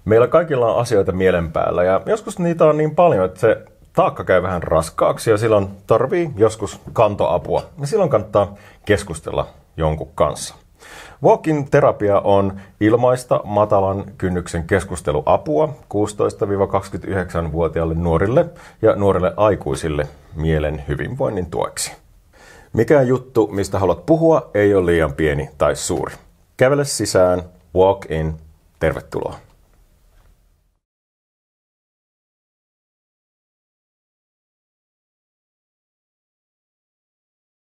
Meillä kaikilla on asioita mielen päällä ja joskus niitä on niin paljon, että se taakka käy vähän raskaaksi ja silloin tarvii joskus kantoapua. Ja silloin kannattaa keskustella jonkun kanssa. Walk-in terapia on ilmaista matalan kynnyksen keskusteluapua 16-29-vuotiaille nuorille ja nuorille aikuisille mielen hyvinvoinnin tueksi. Mikään juttu, mistä haluat puhua, ei ole liian pieni tai suuri. Kävele sisään, walk in, tervetuloa.